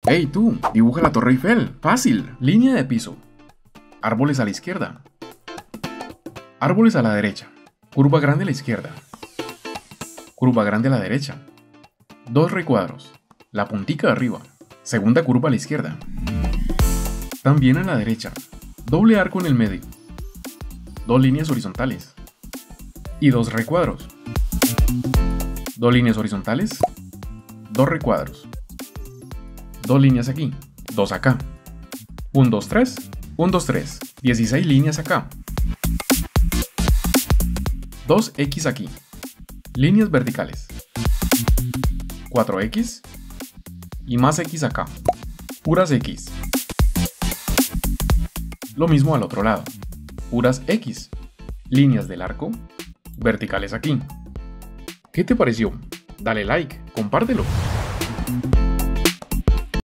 Hey tú, dibuja la Torre Eiffel. Fácil. Línea de piso. Árboles a la izquierda. Árboles a la derecha. Curva grande a la izquierda. Curva grande a la derecha. Dos recuadros. La puntica de arriba. Segunda curva a la izquierda. También a la derecha. Doble arco en el medio. Dos líneas horizontales. Y dos recuadros. Dos líneas horizontales. Dos recuadros. Dos líneas aquí. Dos acá. 1, 2, 3. 1, 2, 3. 16 líneas acá. 2x aquí. Líneas verticales. 4x. Y más x acá. Puras x. Lo mismo al otro lado. Puras x. Líneas del arco. Verticales aquí. ¿Qué te pareció? Dale like, compártelo.